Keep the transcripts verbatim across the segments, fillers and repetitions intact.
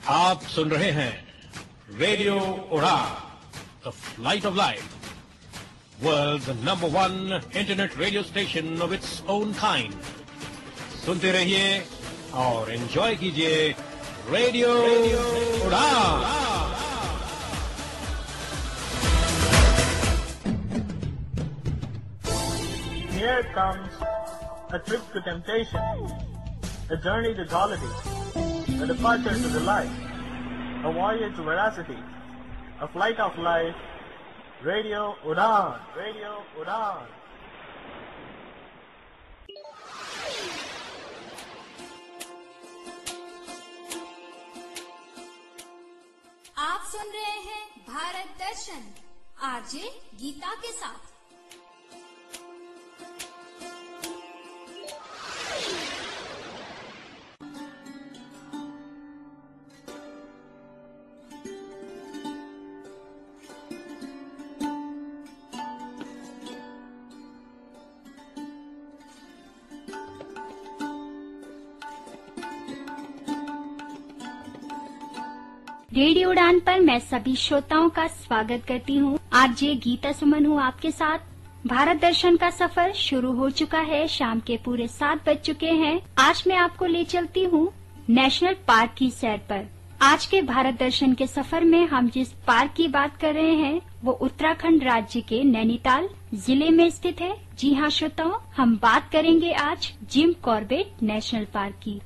आप सुन रहे हैं radio Udaan, the flight of life, world's number one internet radio station of its own kind. सुनते रहिए और एंजॉय कीजिए रेडियो उड़ान। Here comes a trip to temptation, a journey to jollity, a departure to delight, a voyage to veracity, a flight of life, Radio Udaan, Radio Udaan. आप सुन रहे हैं भारत दर्शन RJ Gita के साथ। रेडियो उड़ान पर मैं सभी श्रोताओं का स्वागत करती हूँ। आरजे गीता सुमन हूँ आपके साथ। भारत दर्शन का सफर शुरू हो चुका है। शाम के पूरे सात बज चुके हैं। आज मैं आपको ले चलती हूँ नेशनल पार्क की सैर पर। आज के भारत दर्शन के सफर में हम जिस पार्क की बात कर रहे हैं वो उत्तराखंड राज्य के नैनीताल जिले में स्थित है। जी हाँ श्रोताओं, हम बात करेंगे आज जिम कॉर्बेट नेशनल पार्क की।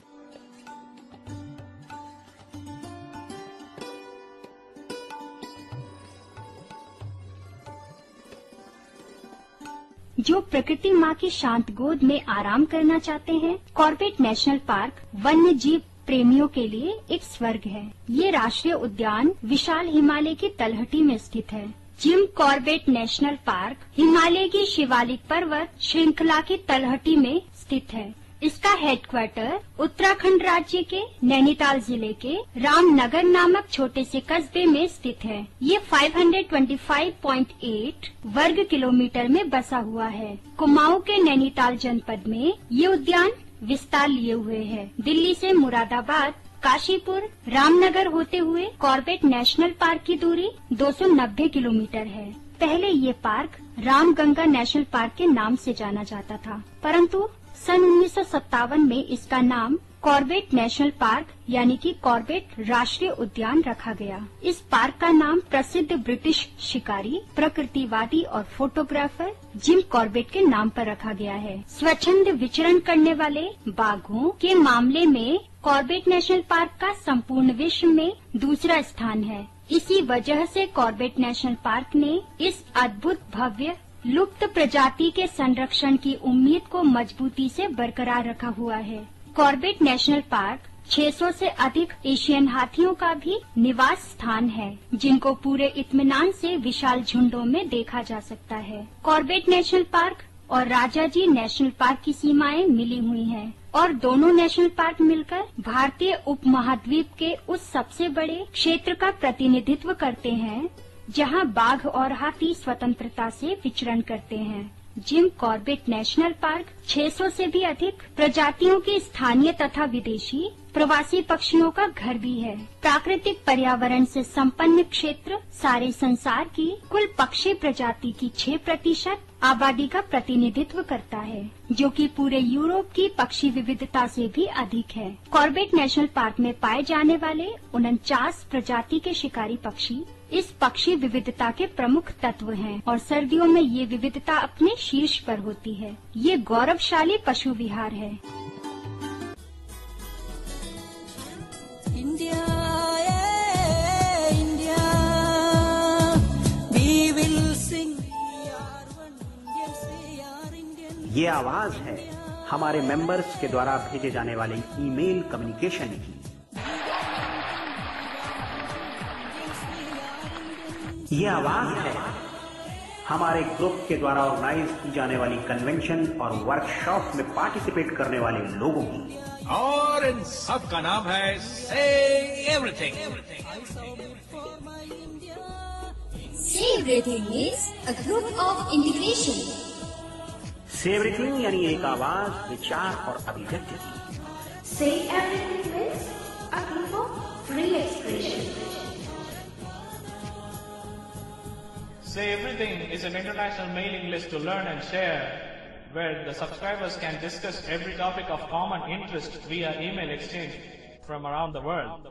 जो प्रकृति माँ की शांत गोद में आराम करना चाहते हैं, कॉर्बेट नेशनल पार्क वन्य जीव प्रेमियों के लिए एक स्वर्ग है। ये राष्ट्रीय उद्यान विशाल हिमालय की तलहटी में स्थित है। Jim Corbett national park Himalaya की शिवालिक पर्वत श्रृंखला की तलहटी में स्थित है। इसका हेडक्वार्टर उत्तराखंड राज्य के नैनीताल जिले के रामनगर नामक छोटे से कस्बे में स्थित है। ये पाँच सौ पच्चीस पॉइंट आठ वर्ग किलोमीटर में बसा हुआ है। कुमाऊं के नैनीताल जनपद में ये उद्यान विस्तार लिए हुए है। दिल्ली से मुरादाबाद, काशीपुर, रामनगर होते हुए कॉर्बेट नेशनल पार्क की दूरी दो सौ नब्बे किलोमीटर है। पहले ये पार्क रामगंगा नेशनल पार्क के नाम से जाना जाता था, परंतु सन उन्नीस सौ सत्तावन में इसका नाम कॉर्बेट नेशनल पार्क यानी कि कॉर्बेट राष्ट्रीय उद्यान रखा गया। इस पार्क का नाम प्रसिद्ध ब्रिटिश शिकारी, प्रकृतिवादी और फोटोग्राफर जिम कॉर्बेट के नाम पर रखा गया है। स्वच्छंद विचरण करने वाले बाघों के मामले में कॉर्बेट नेशनल पार्क का संपूर्ण विश्व में दूसरा स्थान है। इसी वजह से कॉर्बेट नेशनल पार्क ने इस अद्भुत भव्य लुप्त प्रजाति के संरक्षण की उम्मीद को मजबूती से बरकरार रखा हुआ है। कॉर्बेट नेशनल पार्क छह सौ से अधिक एशियन हाथियों का भी निवास स्थान है, जिनको पूरे इत्मीनान से विशाल झुंडों में देखा जा सकता है। कॉर्बेट नेशनल पार्क और राजाजी नेशनल पार्क की सीमाएं मिली हुई हैं और दोनों नेशनल पार्क मिलकर भारतीय उपमहाद्वीप के उस सबसे बड़े क्षेत्र का प्रतिनिधित्व करते हैं जहां बाघ और हाथी स्वतंत्रता से विचरण करते हैं। जिम कॉर्बेट नेशनल पार्क छह सौ से भी अधिक प्रजातियों की स्थानीय तथा विदेशी प्रवासी पक्षियों का घर भी है। प्राकृतिक पर्यावरण से संपन्न क्षेत्र सारे संसार की कुल पक्षी प्रजाति की छह प्रतिशत आबादी का प्रतिनिधित्व करता है, जो कि पूरे यूरोप की पक्षी विविधता से भी अधिक है। कॉर्बेट नेशनल पार्क में पाए जाने वाले उनचास प्रजाति के शिकारी पक्षी इस पक्षी विविधता के प्रमुख तत्व हैं और सर्दियों में ये विविधता अपने शीर्ष पर होती है। ये गौरवशाली पशु विहार है। India, India, we will sing, we are one Indians, we are Indian। ये आवाज है हमारे मेंबर्स के द्वारा भेजे जाने वाले ईमेल कम्युनिकेशन की। ये आवाज है हमारे ग्रुप के द्वारा ऑर्गेनाइज की जाने वाली कन्वेंशन और वर्कशॉप में पार्टिसिपेट करने वाले लोगों की। और इन सब का नाम है say everything. Say Everything is a group of integration। Say Everything यानी एक आवाज, विचार और अभिव्यक्ति की। Say Everything is asking for free expression. Say Everything is an international mailing list to learn and share, where the subscribers can discuss every topic of common interest via email exchange from around the world.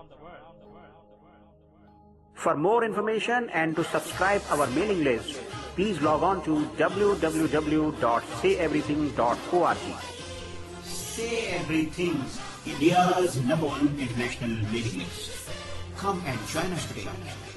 For more information and to subscribe our mailing list, please log on to w w w dot say everything dot org. Say Everything, India's number one international mailing list. Come and join us today.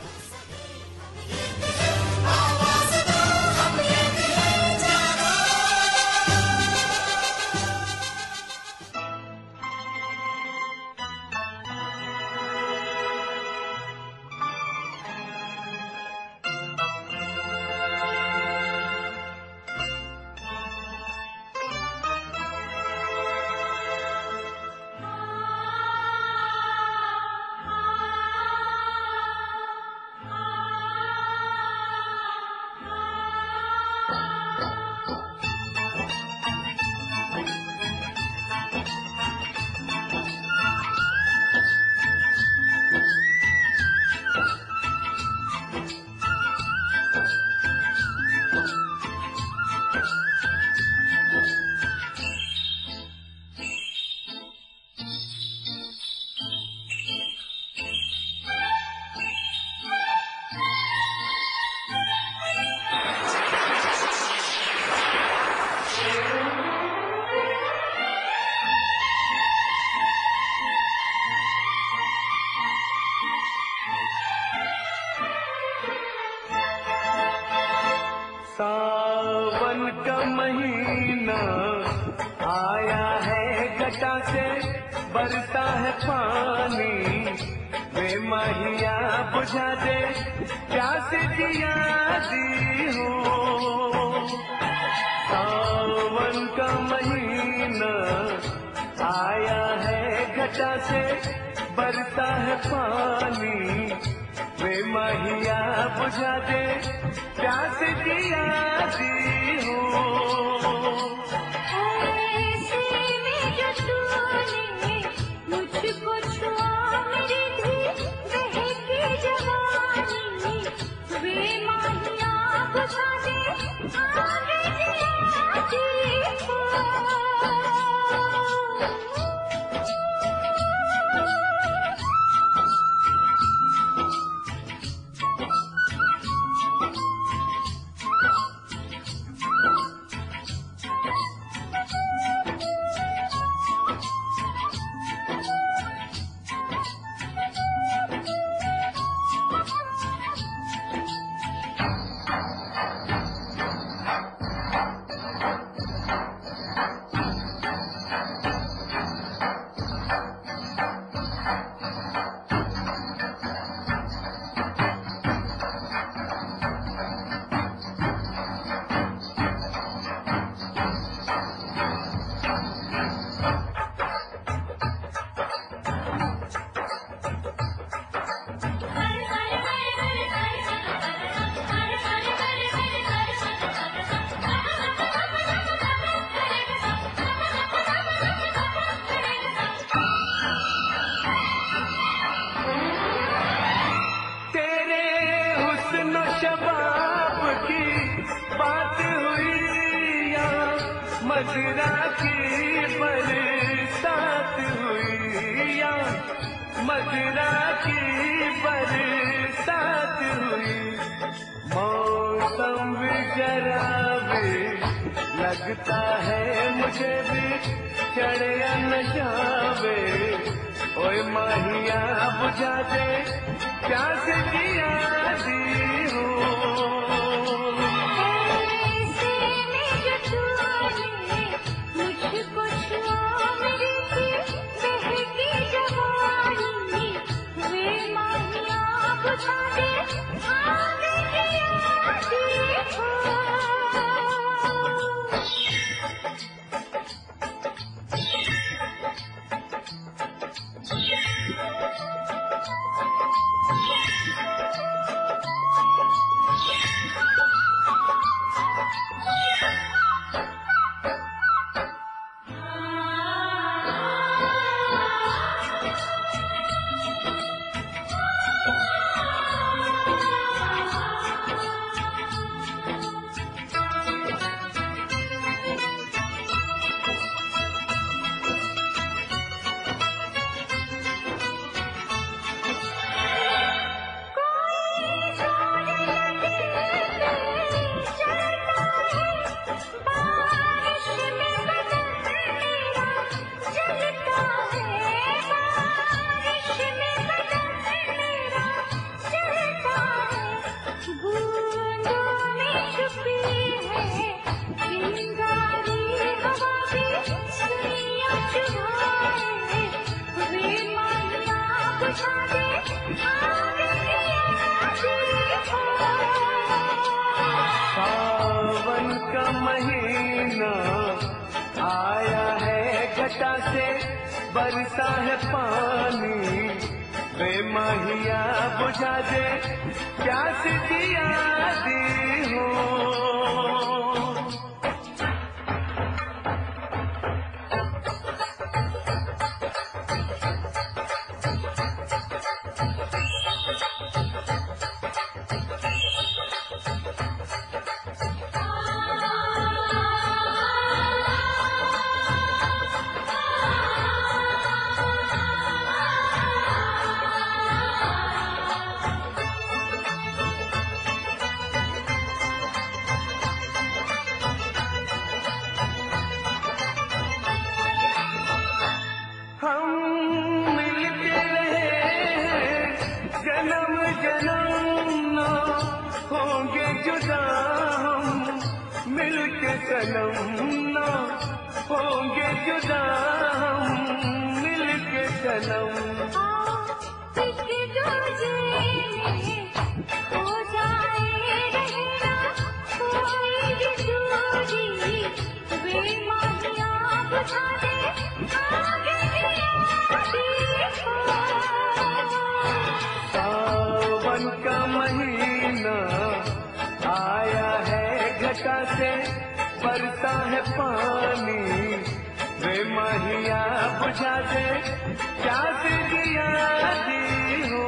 सावन का महीना आया है, घटा से बरसा है पानी, वे माहिया बुझा दे प्यास जिया दी हो। सावन का महीना आया है, घटा से बरसा है पानी, वे माहिया बुझा दे प्यास जिया दी हो। ऐसे में जो तूने मुझको छुआ, मेरी भी बहकी जवानी, वे माहिया बुझा दे आगे जिया दी हो। मदिरा की बरसात हुई या मदिरा की बरसात हुई, मौसम भी जरा भी लगता है मुझे भी चढ़े न जावे, ओए माहिया बुझा दे प्यास जिया दी हो। मुझको छुआ, मेरी भी बहकी जवानी, वे माहिया बुझा दे आगे जिया दी हो। सावन का महीना आया है, घटा से बरसा है पानी, वे माहिया बुझा दे प्यास की आदि हो। सनम ना होंगे जुदा हम मिलके सनम। हो जाए रहना कोई भी दूरी, वे माहिया बुझा दे आगे की सावन का महीना आया है, घटा से बरसा है पानी, वे माहिया बुझा दे प्यास की आदि हो।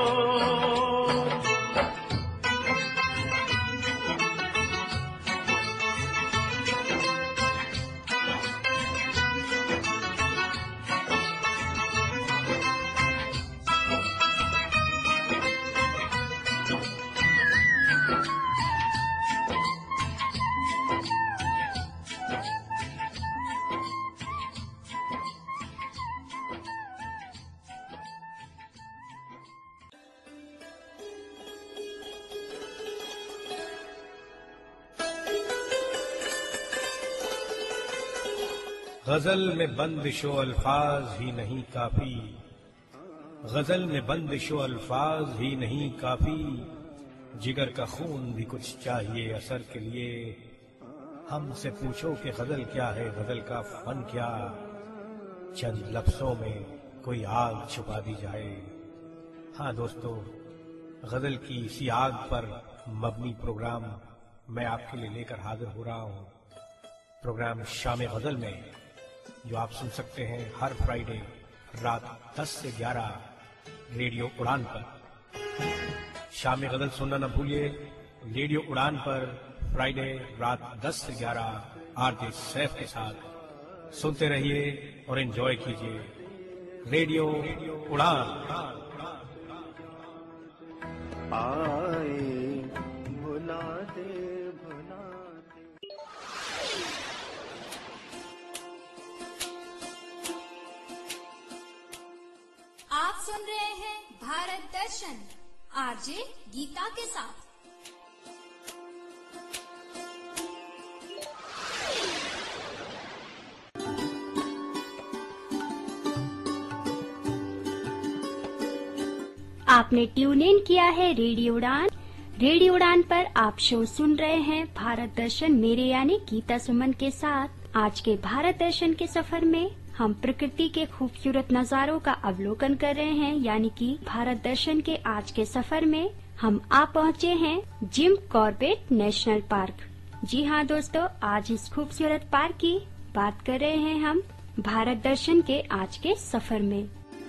गजल में बंदिशो अल्फाज ही नहीं काफी, गजल में बंदिशो अल्फाज ही नहीं काफी, जिगर का खून भी कुछ चाहिए असर के लिए। हमसे पूछो कि गजल क्या है, गजल का फन क्या, चंद लफ्जों में कोई आग छुपा दी जाए। हाँ दोस्तों, गजल की इसी आग पर मबनी प्रोग्राम मैं आपके लिए लेकर हाजिर हो रहा हूँ। प्रोग्राम शाम गजल में जो आप सुन सकते हैं हर फ्राइडे रात दस से ग्यारह रेडियो उड़ान पर। शाम गजल सुनना न भूलिए, रेडियो उड़ान पर फ्राइडे रात दस से ग्यारह आरजे सैफ के साथ सुनते रहिए और एंजॉय कीजिए। रेडियो उड़ान। आए भुला दे भुला दे। आप सुन रहे हैं भारत दर्शन आरजे गीता के साथ। आपने ट्यून इन किया है रेडियो उड़ान। रेडियो उड़ान पर आप शो सुन रहे हैं भारत दर्शन, मेरे यानी गीता सुमन के साथ। आज के भारत दर्शन के सफर में हम प्रकृति के खूबसूरत नजारों का अवलोकन कर रहे हैं, यानी कि भारत दर्शन के आज के सफर में हम आ पहुँचे हैं जिम कॉर्बेट नेशनल पार्क। जी हाँ दोस्तों, आज इस खूबसूरत पार्क की बात कर रहे हैं हम भारत दर्शन के आज के सफर में।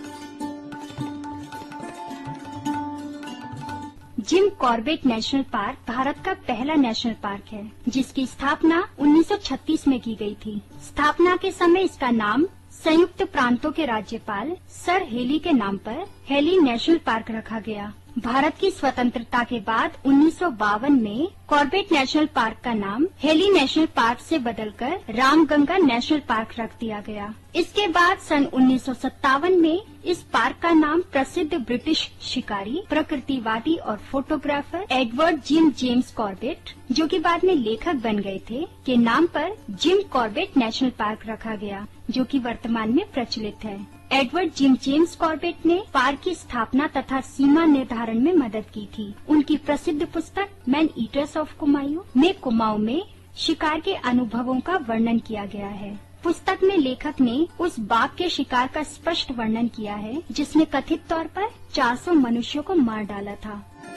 Jim Corbett national park Bharat का पहला नेशनल पार्क है, जिसकी स्थापना उन्नीस सौ छत्तीस में की गई थी। स्थापना के समय इसका नाम संयुक्त प्रांतों के राज्यपाल सर हेली के नाम पर हेली नेशनल पार्क रखा गया। भारत की स्वतंत्रता के बाद उन्नीस सौ बावन में कॉर्बेट नेशनल पार्क का नाम हेली नेशनल पार्क से बदलकर रामगंगा नेशनल पार्क रख दिया गया। इसके बाद सन उन्नीस सौ सत्तावन में इस पार्क का नाम प्रसिद्ध ब्रिटिश शिकारी, प्रकृतिवादी और photographer Edward Jim James Corbett, जो कि बाद में लेखक बन गए थे, के नाम पर जिम कॉर्बेट नेशनल पार्क रखा गया। जो कि वर्तमान में प्रचलित है। एडवर्ड जिम जेम्स कॉर्बेट ने पार्क की स्थापना तथा सीमा निर्धारण में मदद की थी। उनकी प्रसिद्ध पुस्तक मैन ईटर्स ऑफ कुमाऊं में कुमाऊं में शिकार के अनुभवों का वर्णन किया गया है। पुस्तक में लेखक ने उस बाघ के शिकार का स्पष्ट वर्णन किया है जिसने कथित तौर पर चार सौ मनुष्यों को मार डाला था।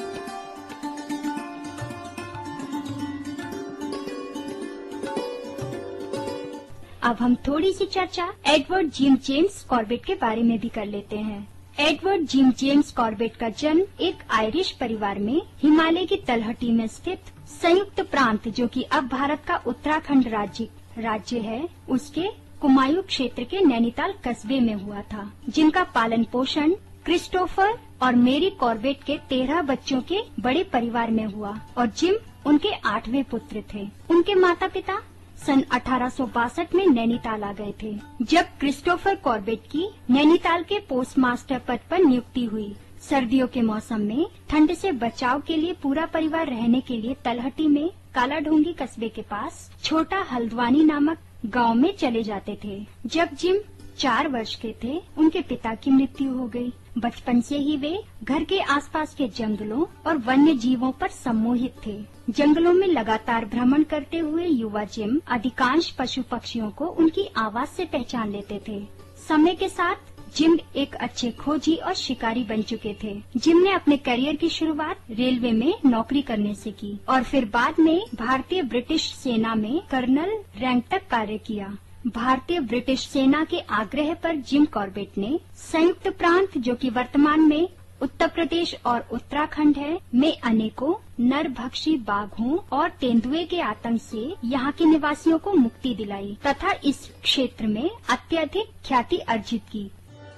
अब हम थोड़ी सी चर्चा एडवर्ड जिम जेम्स कॉर्बेट के बारे में भी कर लेते हैं। एडवर्ड जिम जेम्स कॉर्बेट का जन्म एक आयरिश परिवार में हिमालय की तलहटी में स्थित संयुक्त प्रांत, जो कि अब भारत का उत्तराखंड राज्य राज्य है, उसके कुमाऊं क्षेत्र के नैनीताल कस्बे में हुआ था, जिनका पालन पोषण क्रिस्टोफर और मेरी कॉर्बेट के तेरह बच्चों के बड़े परिवार में हुआ और जिम उनके आठवें पुत्र थे। उनके माता पिता सन अठारह सौ बासठ में नैनीताल आ गए थे। जब क्रिस्टोफर कॉर्बेट की नैनीताल के पोस्टमास्टर पद पर नियुक्ति हुई, सर्दियों के मौसम में ठंड से बचाव के लिए पूरा परिवार रहने के लिए तलहटी में काला ढोंगी कस्बे के पास छोटा हल्द्वानी नामक गांव में चले जाते थे। जब जिम चार वर्ष के थे, उनके पिता की मृत्यु हो गई। बचपन से ही वे घर के आसपास के जंगलों और वन्य जीवों पर सम्मोहित थे। जंगलों में लगातार भ्रमण करते हुए युवा जिम अधिकांश पशु पक्षियों को उनकी आवाज से पहचान लेते थे। समय के साथ जिम एक अच्छे खोजी और शिकारी बन चुके थे। जिम ने अपने करियर की शुरुआत रेलवे में नौकरी करने से की और फिर बाद में भारतीय ब्रिटिश सेना में कर्नल रैंक तक कार्य किया। भारतीय ब्रिटिश सेना के आग्रह पर जिम कॉर्बेट ने संयुक्त प्रांत, जो कि वर्तमान में उत्तर प्रदेश और उत्तराखंड है, में अनेकों नरभक्षी बाघों और तेंदुए के आतंक से यहाँ के निवासियों को मुक्ति दिलाई तथा इस क्षेत्र में अत्यधिक ख्याति अर्जित की।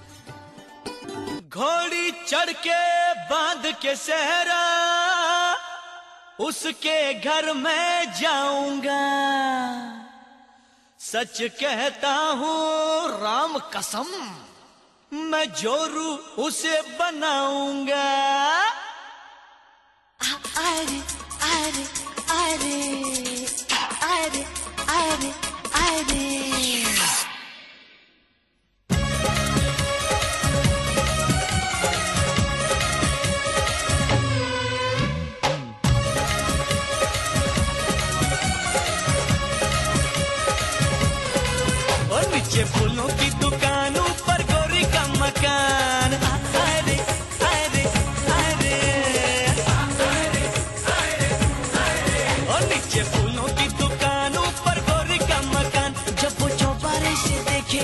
घोड़ी चढ़ के बांध के सहरा उसके घर में जाऊंगा, सच कहता हूँ राम कसम, मैं जोरू उसे बनाऊंगा। अरे अरे अरे अरे अरे अरे नीचे फूलों की दुकानों पर गोरी का मकान। अरे अरे अरे और नीचे फूलों की दुकानों पर गोरी का मकान। जब वो चौबारे से देखे,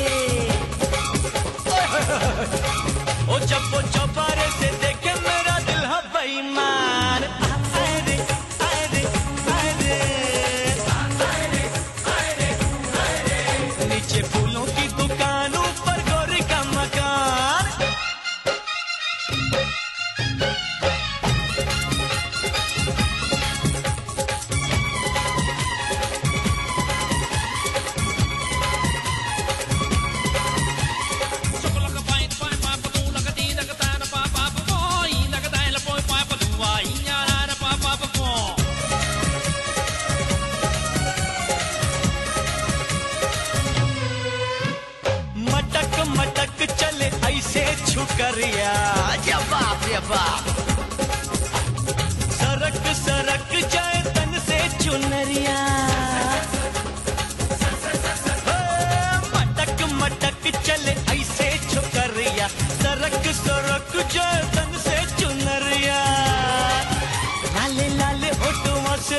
ओ जब वो चौबारे से देखे मेरा दिल है बेईमान। अरे अरे अरे नीचे फूलों की दुकानों पर गोरी का मकान। मटक मटक चले ऐसे छुकरिया, या बाप या बाप, सरक सरक जाए तन से चुनरिया। मटक मटक चले ऐसे छुकरिया, सरक सरक जाए तन से चुनरिया। लाले लाले होठों से,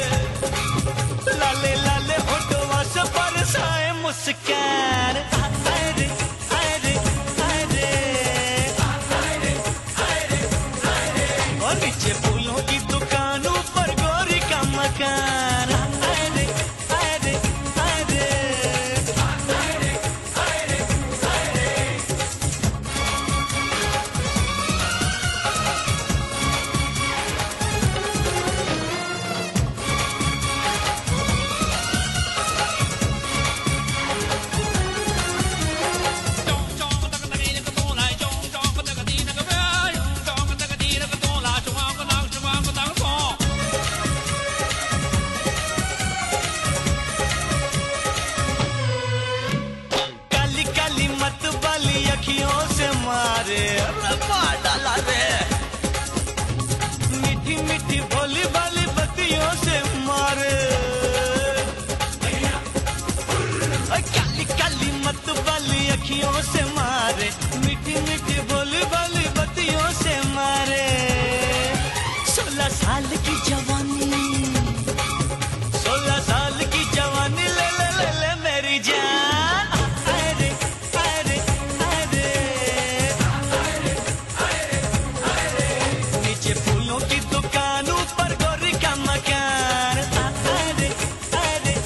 लाले लाले होठों से बरसाए मुस्कान। अरे अरे अरे और नीचे फूलों की दुकानों पर गोरी का मकान। अरे अरे अरे मारे, अरे मार डाला रे। मीठी मीठी भोली भाली बत्तियों से मारे, काली काली मत वाली अखियों से मारे, मीठी मीठी भोली भाली बत्तियों से मारे। सोलह साल की जवानी, सोलह साल की जवानी ले ले ले ले मेरी जान। अरे अरे अरे नीचे फूलों की दुकान, ऊपर गोरी का मकान। अरे अरे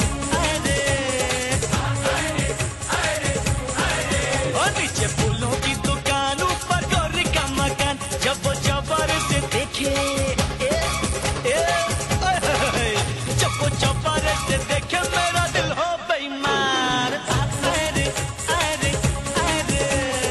अरे और नीचे फूलों की दुकान, ऊपर गोरी का मकान। जब वो चौबारे से देखे, जब वो चौबारे से देखे मेरा दिल हो बेईमान। अरे अरे अरे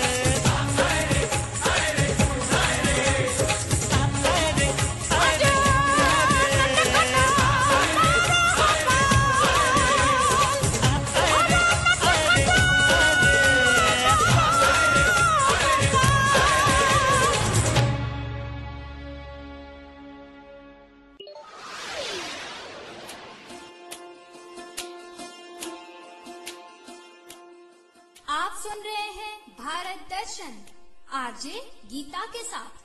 आप सुन रहे हैं भारत दर्शन आरजे गीता के साथ।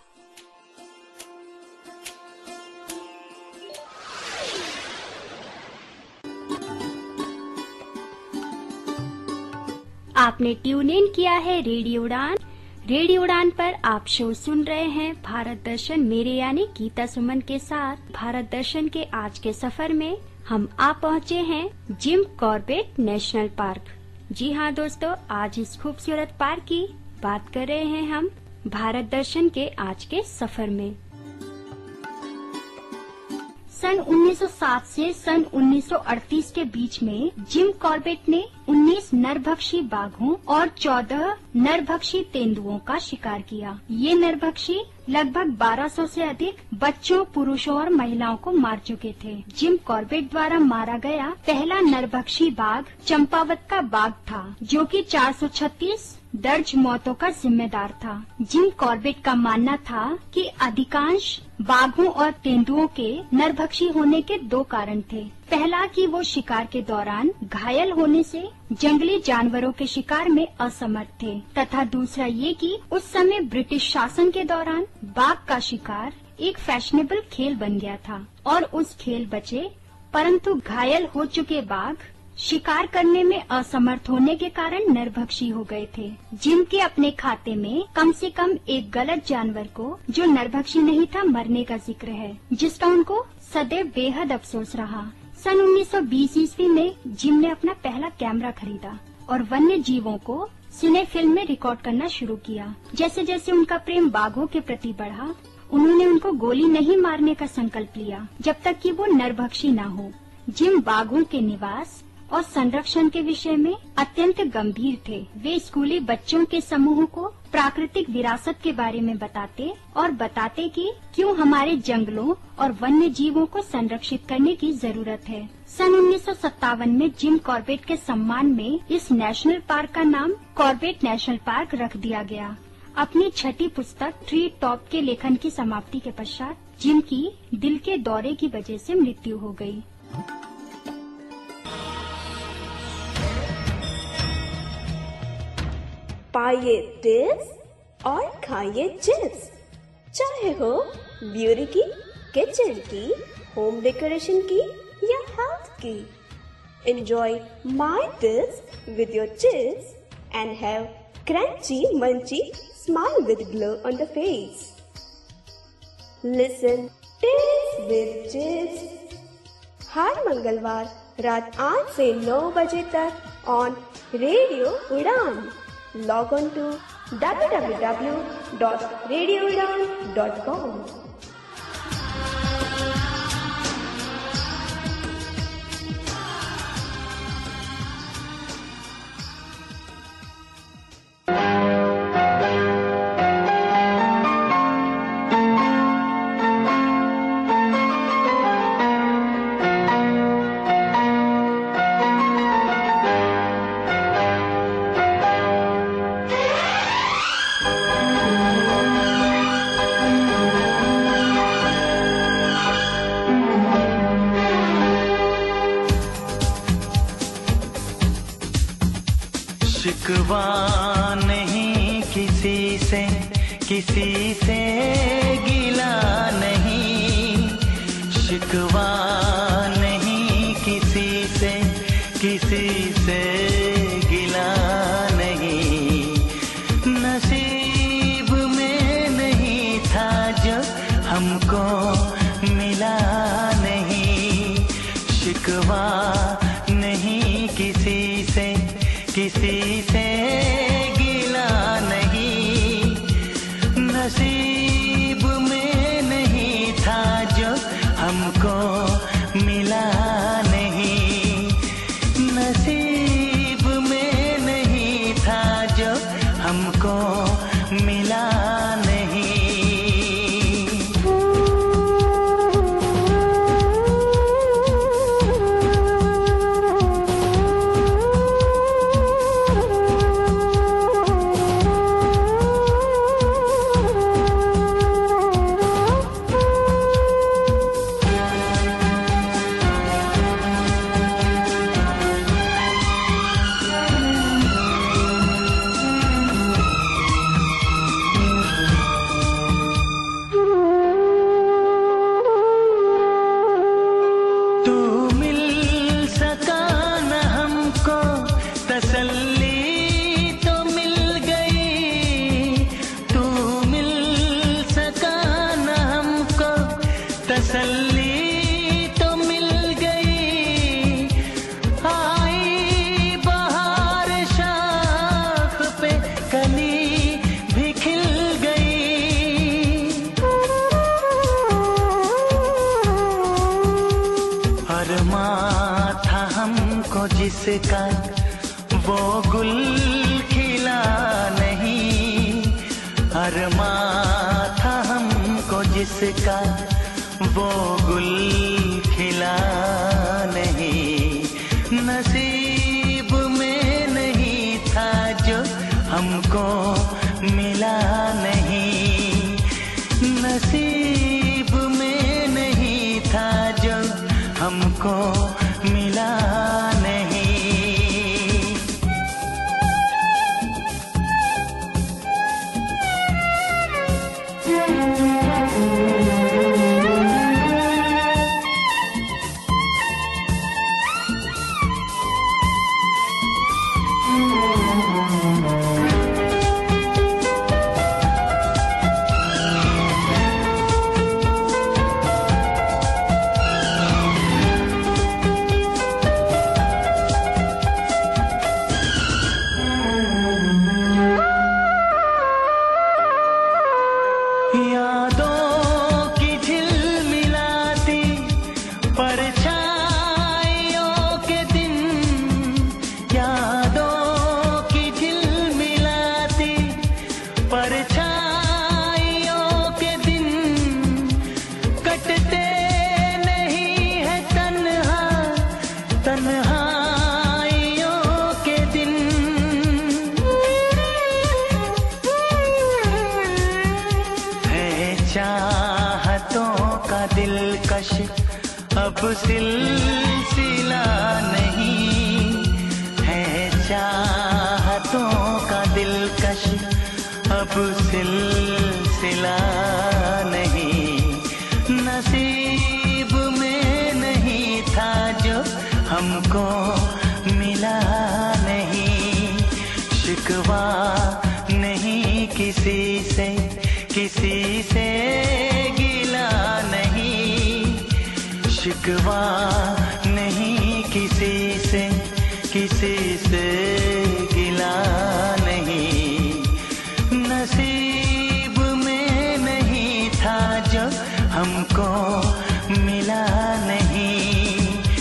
आपने ट्यून इन किया है रेडियो उड़ान। रेडियो उड़ान पर आप शो सुन रहे हैं भारत दर्शन, मेरे यानी गीता सुमन के साथ। भारत दर्शन के आज के सफर में हम आ पहुँचे हैं जिम कॉर्बेट नेशनल पार्क। जी हाँ दोस्तों, आज इस खूबसूरत पार्क की बात कर रहे हैं हम भारत दर्शन के आज के सफर में। सन उन्नीस सौ सात से सन उन्नीस सौ अड़तीस के बीच में जिम कॉर्बेट ने उन्नीस नरभक्षी बाघों और चौदह नरभक्षी तेंदुओं का शिकार किया। ये नरभक्षी लगभग बारह सौ से अधिक बच्चों, पुरुषों और महिलाओं को मार चुके थे। जिम कॉर्बेट द्वारा मारा गया पहला नरभक्षी बाघ चंपावत का बाघ था, जो कि चार सौ छत्तीस दर्ज मौतों का जिम्मेदार था। जिम कॉर्बेट का मानना था कि अधिकांश बाघों और तेंदुओं के नरभक्षी होने के दो कारण थे। पहला कि वो शिकार के दौरान घायल होने से जंगली जानवरों के शिकार में असमर्थ थे, तथा दूसरा ये कि उस समय ब्रिटिश शासन के दौरान बाघ का शिकार एक फैशनेबल खेल बन गया था और उस खेल बचे परंतु घायल हो चुके बाघ शिकार करने में असमर्थ होने के कारण नरभक्षी हो गए थे। जिम के अपने खाते में कम से कम एक गलत जानवर को, जो नरभक्षी नहीं था, मरने का जिक्र है, जिसका उनको सदैव बेहद अफसोस रहा। सन उन्नीस सौ बीस ईस्वी में जिम ने अपना पहला कैमरा खरीदा और वन्य जीवों को सिने फिल्म में रिकॉर्ड करना शुरू किया। जैसे जैसे उनका प्रेम बाघों के प्रति बढ़ा, उन्होंने उनको गोली नहीं मारने का संकल्प लिया जब तक कि वो नरभक्षी न हो। जिम बाघों के निवास और संरक्षण के विषय में अत्यंत गंभीर थे। वे स्कूली बच्चों के समूह को प्राकृतिक विरासत के बारे में बताते और बताते कि क्यों हमारे जंगलों और वन्य जीवों को संरक्षित करने की जरूरत है। सन उन्नीस सौ सत्तावन में जिम कॉर्बेट के सम्मान में इस नेशनल पार्क का नाम कॉर्बेट नेशनल पार्क रख दिया गया। अपनी छठी पुस्तक ट्री टॉप के लेखन की समाप्ति के पश्चात जिम की दिल के दौरे की वजह से मृत्यु हो गई। पाइए टिप्स और खाइए चिप्स, चाहे हो ब्यूटी की, किचन की, होम डेकोरेशन की या हेल्थ की। Enjoy my tips with your chips and have crunchy munchy smile with glow on the face. Listen tips with chips हर मंगलवार रात आठ से नौ बजे तक on radio Udaan. Log on to w w w dot radio udaan dot com. शिकवा नहीं किसी से, किसी से गिला नहीं, शिकवा नहीं किसी से, किसी से गिला नहीं। नसीब में नहीं था जो हमको मिला नहीं, शिकवा नहीं किसी से, किसी से गिला नहीं। नसीब में नहीं था जो हमको मिला नहीं, नसीब में नहीं था जो हमको मिला नहीं। तसल्ली तो मिल गई, आई बहार शाख पे कली भी खिल गई। अरमां था हमको जिसका वो गुल खिला नहीं, अरमां था हमको जिसका वो गुल खिला नहीं। नसीब में नहीं था जो हमको मिला नहीं, नसीब में नहीं था जो हमको मिला नहीं। अब सिलसिला नहीं है, चाहतों का दिलकश अब सिलसिला नहीं। नसीब में नहीं था जो हमको मिला नहीं, शिकवा नहीं किसी से, किसी से गिला नहीं, शिकवा नहीं किसी से, किसी से गिला नहीं। नसीब में नहीं था जो हमको मिला नहीं,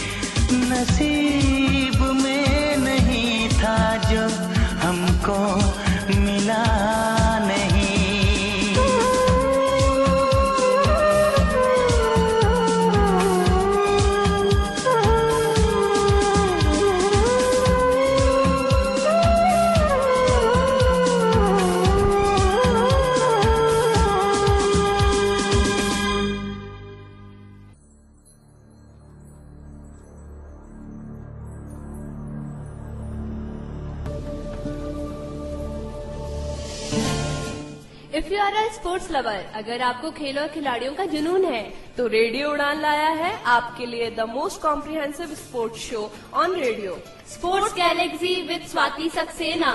नसीब में नहीं था जो हमको मिला नहीं। If you are a sports lover, अगर आपको खेल और खिलाड़ियों का जुनून है तो रेडियो उड़ान लाया है आपके लिए the most comprehensive sports show on radio, sports galaxy with Swati Saxena.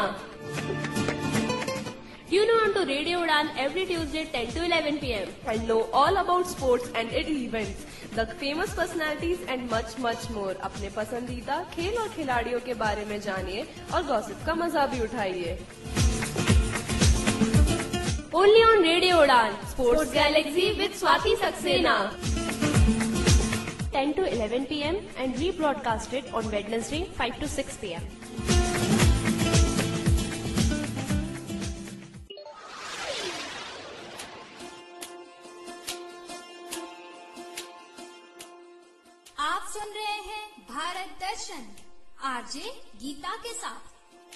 Tune on to Radio Udaan every Tuesday ten to eleven p m and know all about sports and its events, the famous personalities and much much more. अपने पसंदीदा खेल और खिलाड़ियों के बारे में जानिए और गॉसिप का मजा भी उठाइए. Only on Radio Udaan, Sports Galaxy with Swati Saxena. ten to eleven p m and rebroadcasted on Wednesday five to six p m आप सुन रहे हैं भारत दर्शन आरजे गीता के साथ.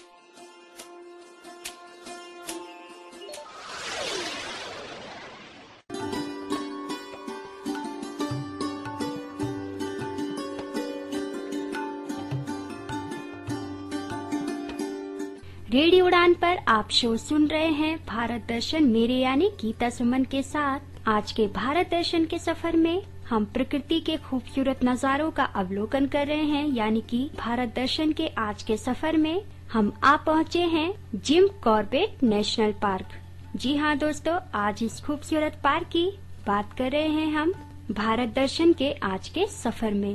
रेडियो उड़ान पर आप शो सुन रहे हैं भारत दर्शन, मेरे यानी गीता सुमन के साथ. आज के भारत दर्शन के सफर में हम प्रकृति के खूबसूरत नजारों का अवलोकन कर रहे हैं, यानी कि भारत दर्शन के आज के सफर में हम आ पहुंचे हैं जिम कॉर्बेट नेशनल पार्क. जी हाँ दोस्तों, आज इस खूबसूरत पार्क की बात कर रहे हैं हम भारत दर्शन के आज के सफर में.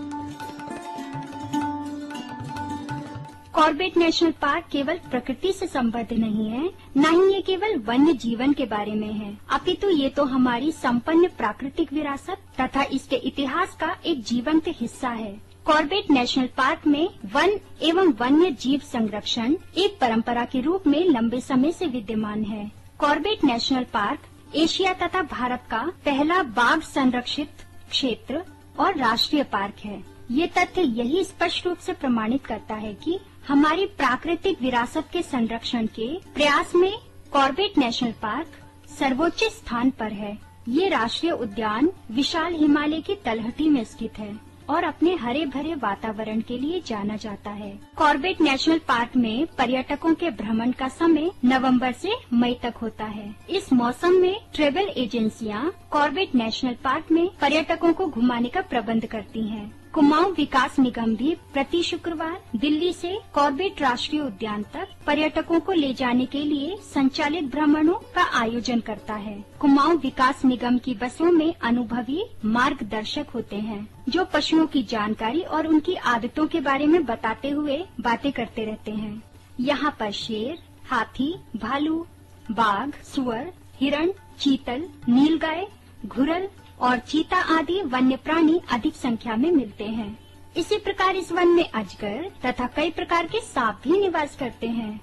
कॉर्बेट नेशनल पार्क केवल प्रकृति से संबद्ध नहीं है, न ही ये केवल वन्य जीवन के बारे में है, अपितु ये तो हमारी संपन्न प्राकृतिक विरासत तथा इसके इतिहास का एक जीवंत हिस्सा है. कॉर्बेट नेशनल पार्क में वन एवं वन्य जीव संरक्षण एक परंपरा के रूप में लंबे समय से विद्यमान है. कॉर्बेट नेशनल पार्क एशिया तथा भारत का पहला बाघ संरक्षित क्षेत्र और राष्ट्रीय पार्क है. ये तथ्य यही स्पष्ट रूप से प्रमाणित करता है कि हमारी प्राकृतिक विरासत के संरक्षण के प्रयास में कॉर्बेट नेशनल पार्क सर्वोच्च स्थान पर है. ये राष्ट्रीय उद्यान विशाल हिमालय की तलहटी में स्थित है और अपने हरे भरे वातावरण के लिए जाना जाता है. कॉर्बेट नेशनल पार्क में पर्यटकों के भ्रमण का समय नवंबर से मई तक होता है. इस मौसम में ट्रेवल एजेंसियां कॉर्बेट नेशनल पार्क में पर्यटकों को घुमाने का प्रबंध करती हैं. कुमाऊं विकास निगम भी प्रति शुक्रवार दिल्ली से कॉर्बेट राष्ट्रीय उद्यान तक पर्यटकों को ले जाने के लिए संचालित भ्रमणों का आयोजन करता है. कुमाऊं विकास निगम की बसों में अनुभवी मार्गदर्शक होते हैं जो पशुओं की जानकारी और उनकी आदतों के बारे में बताते हुए बातें करते रहते हैं. यहाँ पर शेर, हाथी, भालू, बाघ, सुअर, हिरण, चीतल, नीलगाय, घुरल और चीता आदि वन्य प्राणी अधिक संख्या में मिलते हैं. इसी प्रकार इस वन में अजगर तथा कई प्रकार के सांप भी निवास करते हैं.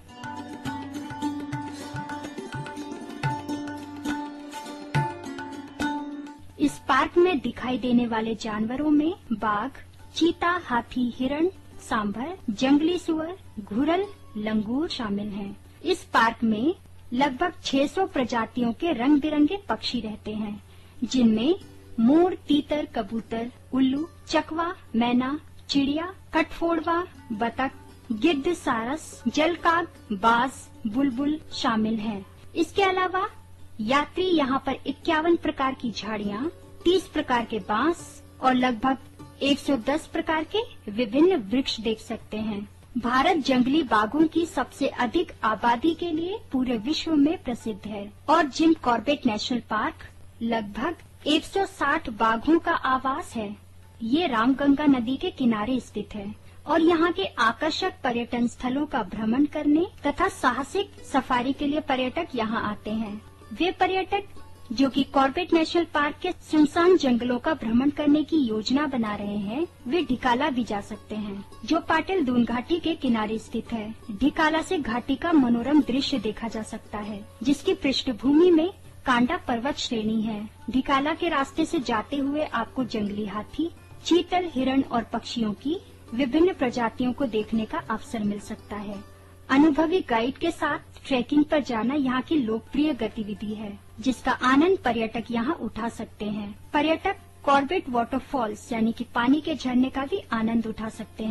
इस पार्क में दिखाई देने वाले जानवरों में बाघ, चीता, हाथी, हिरण, सांभर, जंगली सुअर, घुरल, लंगूर शामिल हैं. इस पार्क में लगभग छह सौ प्रजातियों के रंग बिरंगे पक्षी रहते हैं, जिनमें मोर, तीतर, कबूतर, उल्लू, चकवा, मैना, चिड़िया, कटफोड़वा, बतख, गिद्ध, सारस, जलकाग, बाज, बुलबुल शामिल हैं. इसके अलावा यात्री यहाँ पर इक्यावन प्रकार की झाड़ियाँ, तीस प्रकार के बांस और लगभग एक सौ दस प्रकार के विभिन्न वृक्ष देख सकते हैं. भारत जंगली बाघों की सबसे अधिक आबादी के लिए पूरे विश्व में प्रसिद्ध है और जिम कॉर्बेट नेशनल पार्क लगभग एक सौ साठ बाघों का आवास है. ये रामगंगा नदी के किनारे स्थित है और यहाँ के आकर्षक पर्यटन स्थलों का भ्रमण करने तथा साहसिक सफारी के लिए पर्यटक यहाँ आते हैं. वे पर्यटक जो कि कॉर्बेट नेशनल पार्क के सुनसान जंगलों का भ्रमण करने की योजना बना रहे हैं, वे ढिकाला भी जा सकते हैं, जो पाटिल दून घाटी के किनारे स्थित है. ढिकाला से घाटी का मनोरम दृश्य देखा जा सकता है, जिसकी पृष्ठभूमि में कांडा पर्वत श्रेणी है. ढिकाला के रास्ते से जाते हुए आपको जंगली हाथी, चीतल, हिरण और पक्षियों की विभिन्न प्रजातियों को देखने का अवसर मिल सकता है. अनुभवी गाइड के साथ ट्रैकिंग पर जाना यहाँ की लोकप्रिय गतिविधि है, जिसका आनंद पर्यटक यहाँ उठा सकते हैं. पर्यटक कॉर्बेट वाटरफॉल्स यानी कि पानी के झरने का भी आनंद उठा सकते हैं.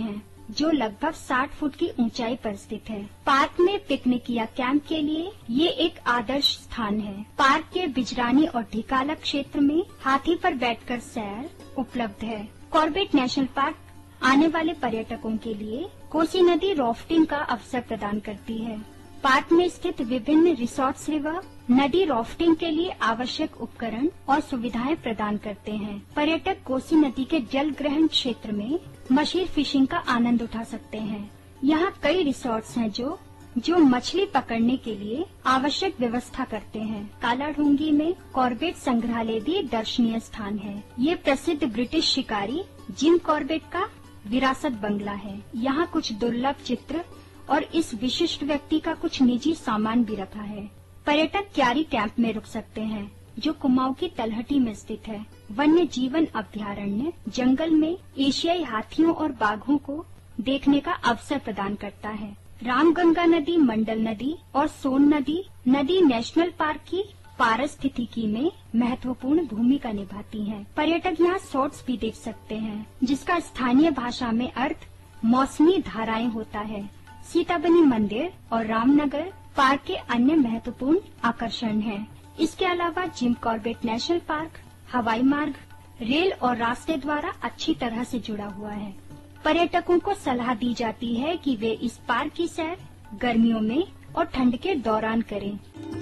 जो लगभग साठ फुट की ऊंचाई पर स्थित है। पार्क में पिकनिक या कैंप के लिए ये एक आदर्श स्थान है। पार्क के बिजरानी और ढिकाला क्षेत्र में हाथी पर बैठकर सैर उपलब्ध है। कॉर्बेट नेशनल पार्क आने वाले पर्यटकों के लिए कोसी नदी राफ्टिंग का अवसर प्रदान करती है। पार्क में स्थित विभिन्न रिसोर्ट्स रिवर नदी राफ्टिंग के लिए आवश्यक उपकरण और सुविधाएं प्रदान करते हैं। पर्यटक कोसी नदी के जल ग्रहण क्षेत्र में मछली फिशिंग का आनंद उठा सकते हैं। यहाँ कई रिसोर्ट्स हैं जो जो मछली पकड़ने के लिए आवश्यक व्यवस्था करते हैं। कालाढूंगी में कॉर्बेट संग्रहालय भी एक दर्शनीय स्थान है। ये प्रसिद्ध ब्रिटिश शिकारी जिम कॉर्बेट का विरासत बंगला है। यहाँ कुछ दुर्लभ चित्र और इस विशिष्ट व्यक्ति का कुछ निजी सामान भी रखा है। पर्यटक क्यारी कैंप में रुक सकते हैं, जो कुमाऊं की तलहटी में स्थित है। वन्य जीवन अभ्यारण्य जंगल में एशियाई हाथियों और बाघों को देखने का अवसर प्रदान करता है। रामगंगा नदी, मंडल नदी और सोन नदी नदी नेशनल पार्क की पारिस्थितिकी में महत्वपूर्ण भूमिका निभाती हैं। पर्यटक यहाँ शॉर्ट्स भी देख सकते हैं, जिसका स्थानीय भाषा में अर्थ मौसमी धाराएं होता है। सीताबनी मंदिर और रामनगर पार्क के अन्य महत्वपूर्ण आकर्षण हैं। इसके अलावा जिम कॉर्बेट नेशनल पार्क हवाई मार्ग, रेल और रास्ते द्वारा अच्छी तरह से जुड़ा हुआ है। पर्यटकों को सलाह दी जाती है कि वे इस पार्क की सैर गर्मियों में और ठंड के दौरान करें।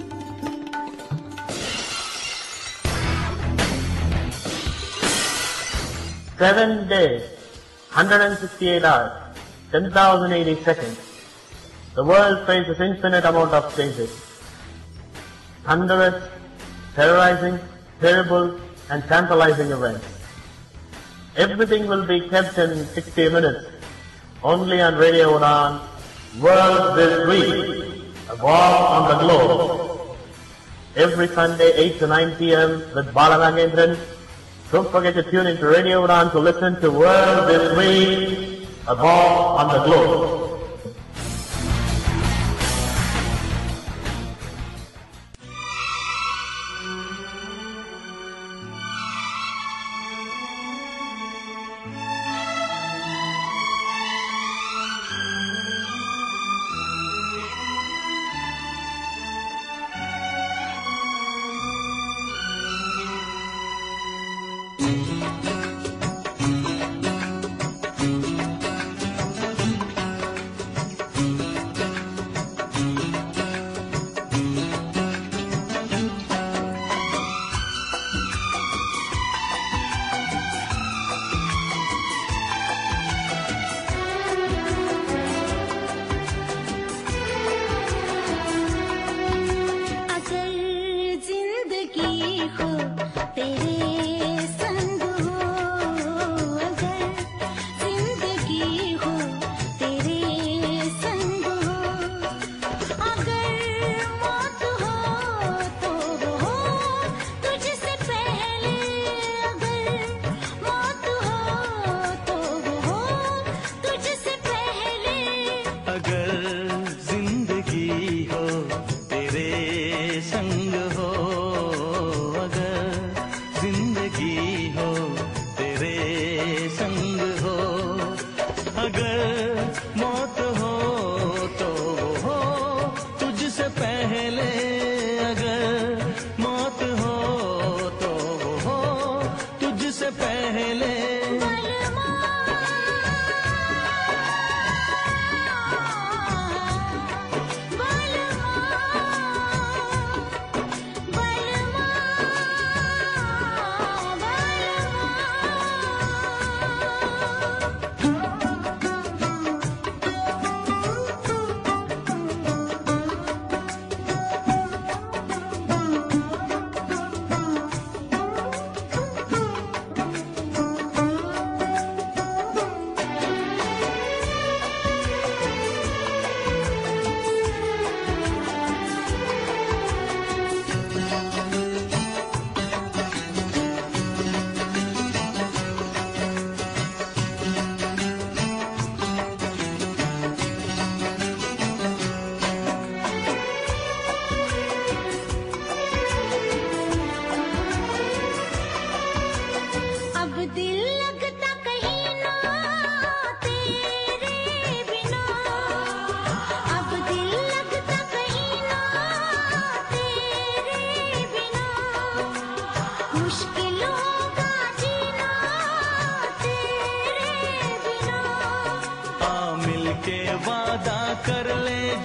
Seven days, one hundred sixty-eight hours, ten thousand eighty seconds. The world faces infinite amount of changes. Thunderous, terrorizing, terrible, and tantalizing events. Everything will be kept in sixty minutes, only on Radio Udaan, World This Week, a walk on the globe. Every Sunday, eight to nine p m with Bharat. Don't forget to tune into Radio Udaan to listen to World This Week, a walk on the globe.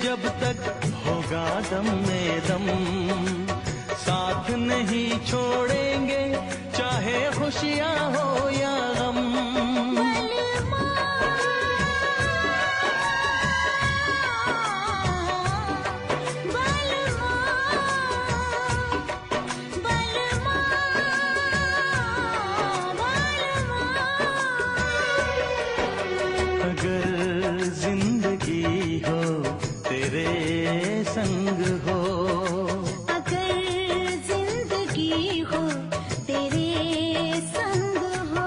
जब तक होगा दम में दम, साथ नहीं छोड़ेंगे चाहे खुशियाँ हो या गम। अगर जिंदगी हो तेरे संग हो, अगर जिंदगी हो तेरे संग हो,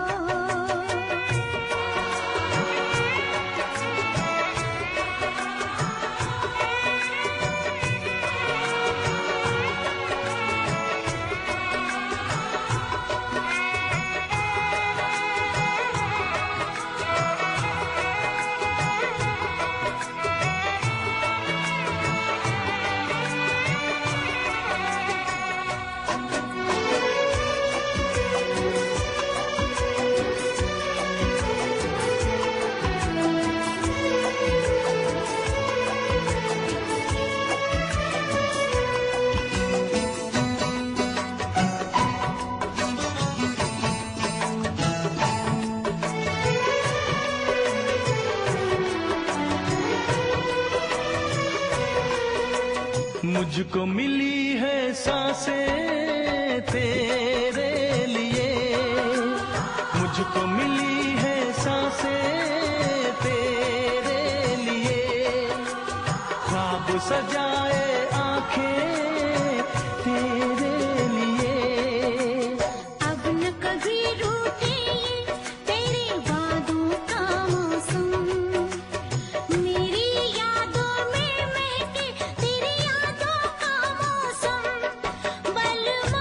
मुझको मिली है सांसें तेरे लिए, मुझको मिली है सांसें तेरे लिए, ख्वाब सजाए आंखें तेरे लिए। अब न कभी रूठे तेरे वादों का मौसम, मेरी यादों में महके तेरी यादों का मौसम। बलमा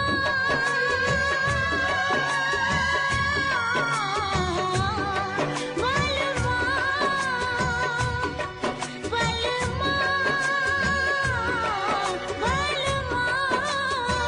बलमा बलमा बलमा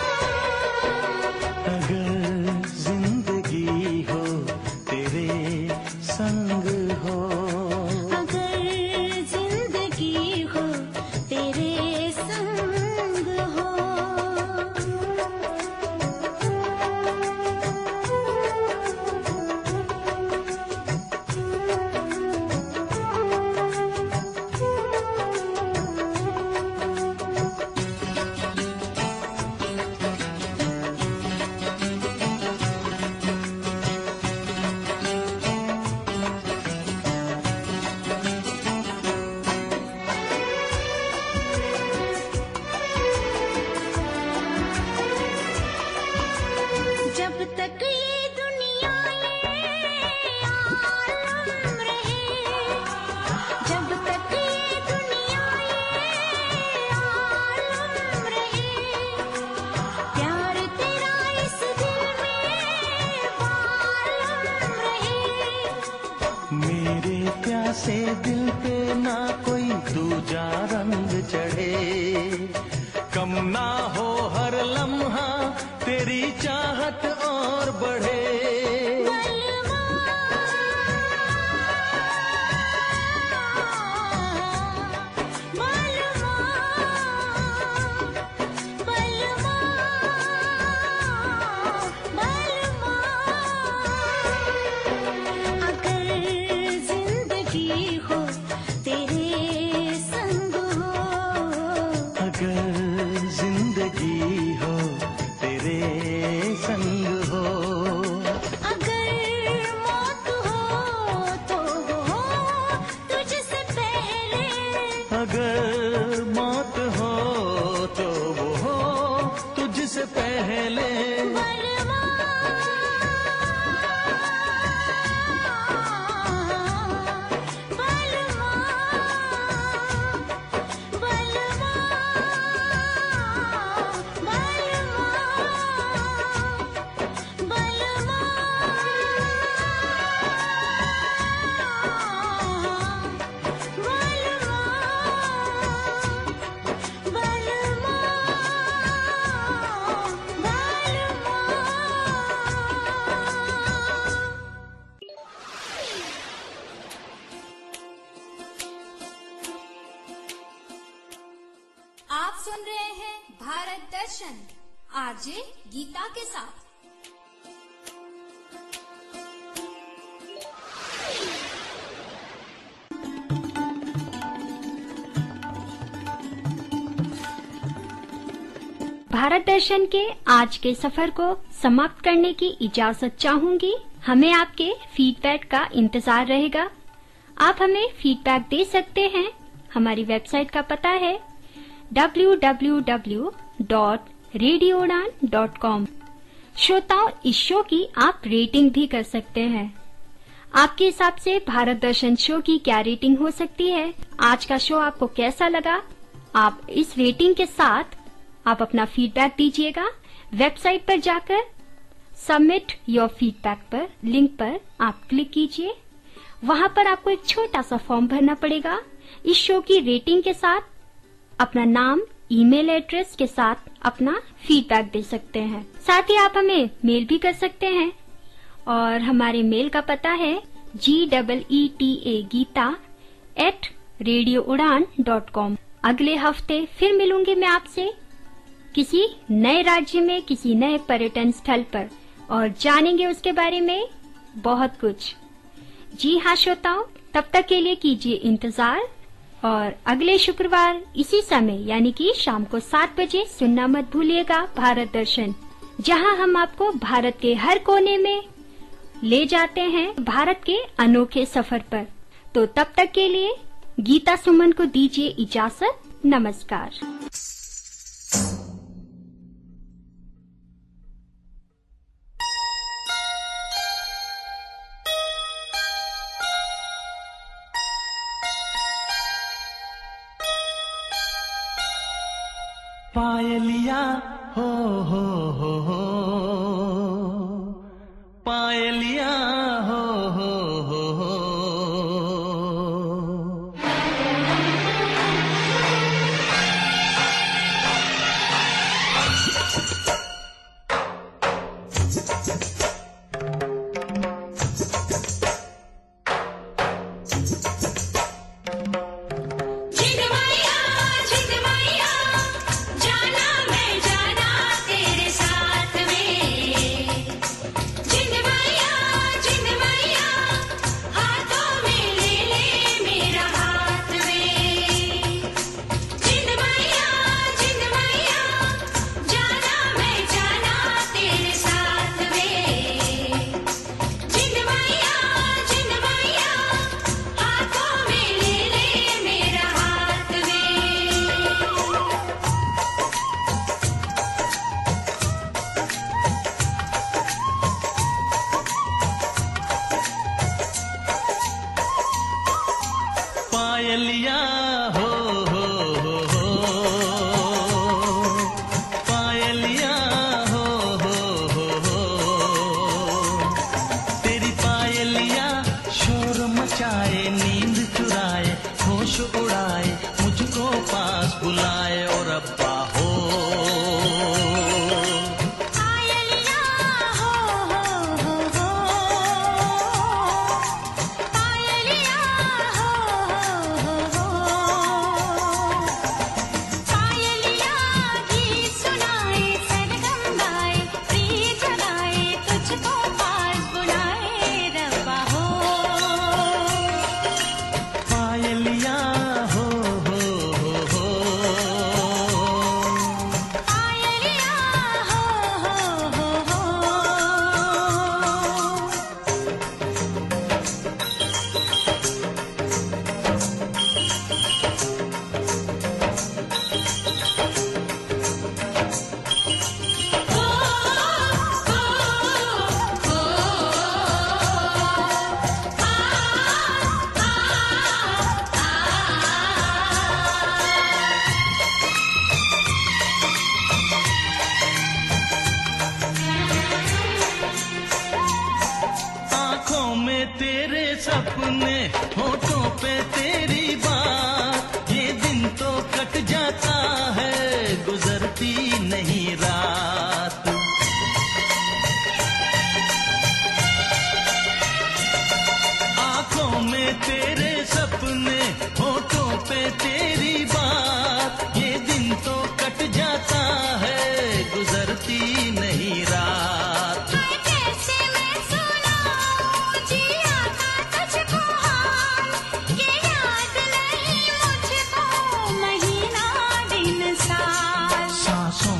सुन रहे हैं भारत दर्शन आरजे गीता के साथ। भारत दर्शन के आज के सफर को समाप्त करने की इजाजत चाहूंगी। हमें आपके फीडबैक का इंतजार रहेगा। आप हमें फीडबैक दे सकते हैं। हमारी वेबसाइट का पता है W W W dot radio Udaan dot com. श्रोताओं, इस शो की आप रेटिंग भी कर सकते हैं। आपके हिसाब से भारत दर्शन शो की क्या रेटिंग हो सकती है? आज का शो आपको कैसा लगा? आप इस रेटिंग के साथ आप अपना फीडबैक दीजिएगा। वेबसाइट पर जाकर सबमिट योर फीडबैक पर लिंक पर आप क्लिक कीजिए। वहां पर आपको एक छोटा सा फॉर्म भरना पड़ेगा। इस शो की रेटिंग के साथ अपना नाम, ईमेल एड्रेस के साथ अपना फीडबैक दे सकते हैं। साथ ही आप हमें मेल भी कर सकते हैं और हमारे मेल का पता है G double E T A Geeta at radio Udaan dot com. अगले हफ्ते फिर मिलूंगी मैं आपसे किसी नए राज्य में, किसी नए पर्यटन स्थल पर, और जानेंगे उसके बारे में बहुत कुछ। जी हाँ श्रोताओं, तब तक के लिए कीजिए इंतजार और अगले शुक्रवार इसी समय यानी कि शाम को सात बजे सुनना मत भूलिएगा भारत दर्शन, जहां हम आपको भारत के हर कोने में ले जाते हैं भारत के अनोखे सफर पर। तो तब तक के लिए गीता सुमन को दीजिए इजाजत। नमस्कार। पायलिया हो हो हो हो, पायलिया हो हो हो हो। पायलिया हो हो हो हो, पायलिया हो हो हो हो। तेरी पायलिया शोर मचाए, नींद चुराए, होश उड़ाए, मुझको पास बुलाए और अब्बा हो। सपने होठों पे तेरी बात, ये दिन तो कट जाता है, गुजरती नहीं रात। आंखों में तेरे सपने, होठों पे तेरी बात, ये दिन तो कट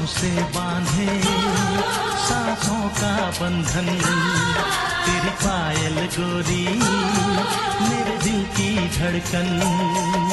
से बांधे सांसों का बंधन, तेरी पायल गोरी मेरे दिल की धड़कन।